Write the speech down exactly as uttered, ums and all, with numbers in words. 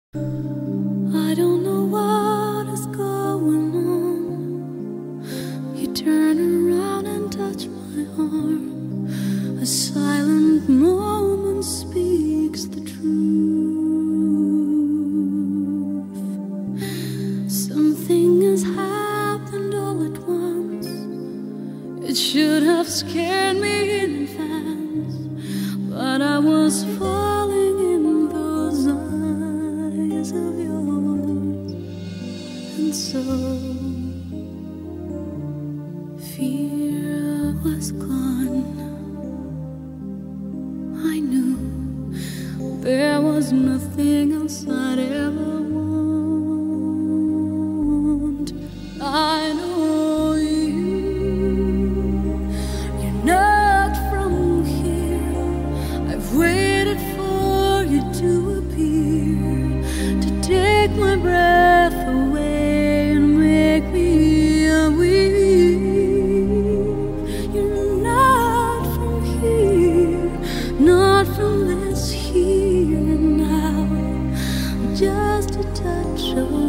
I don't know what is going on. You turn around and touch my arm. A silent moment speaks the truth. Something has happened all at once. It should have scared me in advance, but I was falling in those eyes of yours. And so fear was gone. I knew there was nothing else I'd ever want. I know you, you're not from here. I've waited for you to appear, to take my breath away and make me weep. You're not from here, not from this here and now. Just a touch of